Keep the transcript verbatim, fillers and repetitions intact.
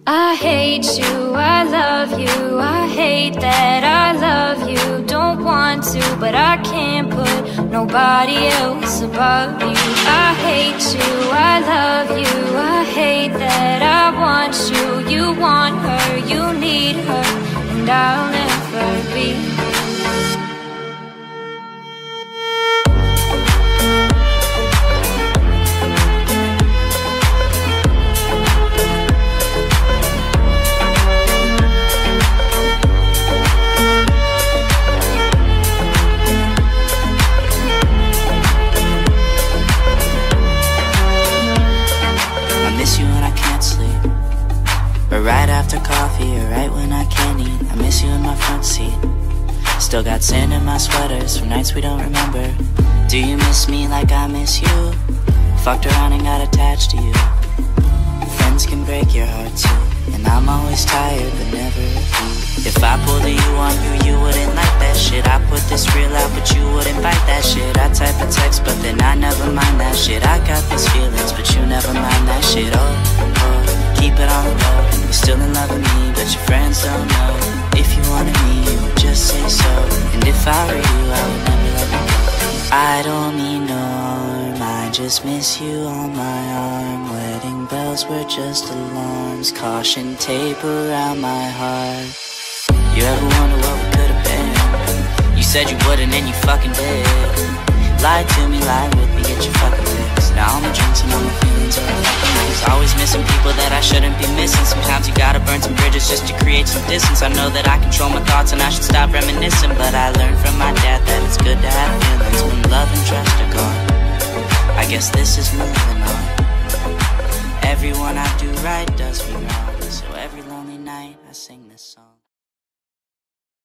I hate you, I love you, I hate that I love you. Don't want to, but I can't put nobody else above you. I hate you, I love you, I hate that I want you. You want her, you need her, and I'll never be. Right after coffee, or right when I can't eat, I miss you in my front seat. Still got sand in my sweaters from nights we don't remember. Do you miss me like I miss you? Fucked around and got attached to you. Friends can break your heart too, and I'm always tired but never of you. If I pulled a you on you, you wouldn't like that shit. I put this real out but you wouldn't bite that shit. I type a text but then I never mind that shit. I got these feelings but you never mind that shit. Oh, oh, keep it on the low. You're still in love with me, but your friends don't know. If you wanted me, you would just say so. And if I were you, I would never let you go. I don't mean no harm, I just miss you on my arm. Wedding bells were just alarms, caution tape around my heart. You ever wonder what we could've been? You said you wouldn't and you fucking did. Lie to me, lie with me, get your fucking fix. Now all my drinks and all my feelings are like always missing people that I shouldn't be missing. Sometimes you gotta burn some bridges just to create some distance. I know that I control my thoughts and I should stop reminiscing, but I learned from my dad that it's good to have feelings when love and trust are gone. I guess this is moving on. Everyone I do right does me wrong, so every lonely night I sing this song.